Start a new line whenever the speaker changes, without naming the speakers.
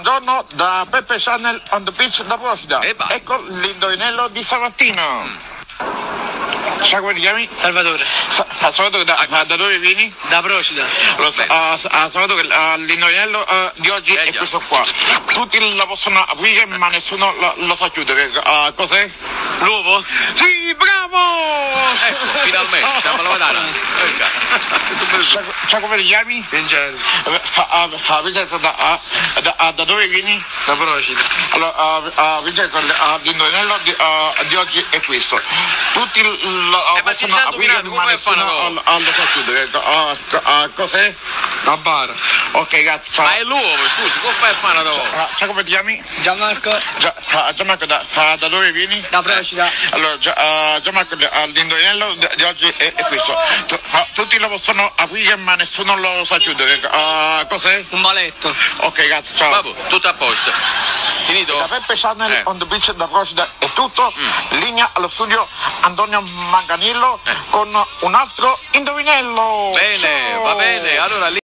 Buongiorno da Peppe Channel on the beach da Procida. Ecco l'indovinello di stamattina. Sai come ti chiami?
Salvatore.
Salvatore, da dove vieni?
Da Procida.
Salvatore, l'indovinello di oggi è questo qua. Tutti lo possono aprire ma nessuno lo sa chiudere. Cos'è?
L'uovo?
Sì, bravo!
Ecco, finalmente, siamo alla Madonna.
Sai come ti chiami?
Vincenzo.
Vincenzo, da dove vieni?
Da Procida.
Allora, Vincenzo, l'indovinello di oggi è questo. Tutti
ma si sta indovinando, come fai a fare una cosa?
Lo sa chiudere. Cos'è?
La bara.
Ok, grazie. Ciao.
Ma è l'uovo, scusi, come fai a fare una cosa?
Sai come ti chiami?
Gianmarco.
Gianmarco, da dove vieni?
Da Procida.
Allora, Gianmarco, l'indovinello di oggi è questo. Tutti lo possono aprire ma nessuno lo sa chiudere. Cos'è?
Un maletto.
Ok, grazie, ciao.
Vabbè, tutto a posto. Finito?
Da Peppe Channel on the beach da Procida è tutto. Linea allo studio Antonio Manganillo con un altro indovinello.
Bene,
Ciao.
va bene. Allora